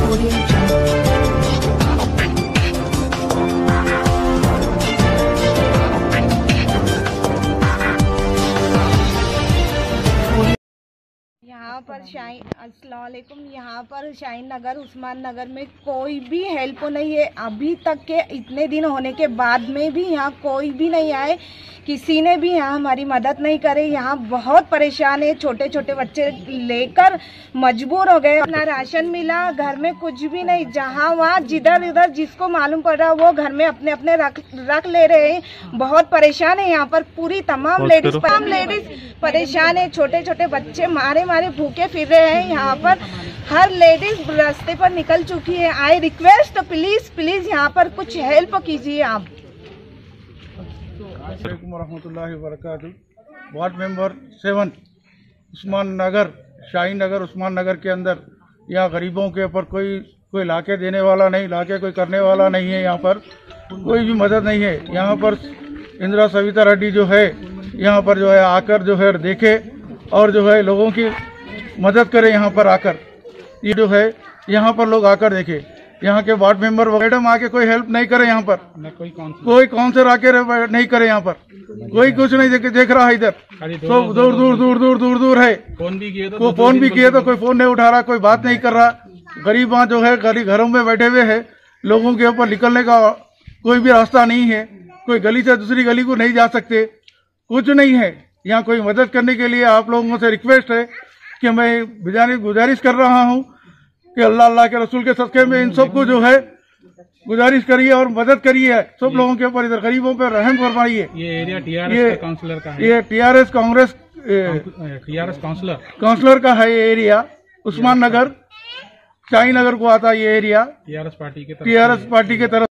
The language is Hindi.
यहाँ पर अस्सलाम वालेकुम। यहाँ पर शाहीन नगर, उस्मान नगर में कोई भी हेल्प नहीं है। अभी तक के इतने दिन होने के बाद में भी यहाँ कोई भी नहीं आए, किसी ने भी यहाँ हमारी मदद नहीं करे। यहाँ बहुत परेशान है, छोटे छोटे बच्चे लेकर मजबूर हो गए। ना राशन मिला, घर में कुछ भी नहीं। जहाँ वहाँ जिधर उधर जिसको मालूम पड़ रहा वो घर में अपने अपने रख ले रहे हैं। बहुत परेशान है यहाँ पर पूरी तमाम लेडीज परेशान है। छोटे छोटे बच्चे मारे मारे भूखे फिर रहे हैं। यहाँ पर हर लेडीज रास्ते पर निकल चुकी है। आई रिक्वेस्ट, प्लीज प्लीज यहाँ पर कुछ हेल्प कीजिए आप। रहमतुल्लाहि व बरकातहू। वार्ड मेंबर 7 उस्मान नगर, शाहीन नगर, उस्मान नगर के अंदर यहाँ गरीबों के ऊपर कोई लाके देने वाला नहीं, लाके कोई करने वाला नहीं है। यहाँ पर कोई भी मदद नहीं है। यहाँ पर इंदिरा सविता रेड्डी जो है यहाँ पर जो है आकर जो है देखे और जो है लोगों की मदद करे। यहाँ पर आकर ये जो है यहाँ पर लोग आकर देखे। यहाँ के वार्ड मेंबर मैडम आके कोई हेल्प नहीं करे। यहाँ पर कोई काउंसलर आके नहीं करे। यहाँ पर कोई कुछ नहीं देख रहा है। इधर सब दूर दूर है। फोन भी किए तो कोई फोन नहीं उठा रहा, कोई बात नहीं कर रहा। गरीब वहाँ जो है गरीब घरों में बैठे हुए है। लोगों के ऊपर निकलने का कोई भी रास्ता नहीं है। कोई गली से दूसरी गली को नहीं जा सकते, कुछ नहीं है। यहाँ कोई मदद करने के लिए आप लोगों से रिक्वेस्ट है कि मैं गुजारिश कर रहा हूँ कि अल्लाह के रसूल के सदक़े में इन सबको जो है गुजारिश करिए और मदद करिए। सब लोगों के ऊपर इधर गरीबों पर रहम फरमाइए। ये एरिया टीआरएस काउंसलर का है। ये टीआरएस काउंसलर का है। ये एरिया उस्मान नगर, शाहीन नगर को आता है। ये एरिया टीआरएस पार्टी की तरफ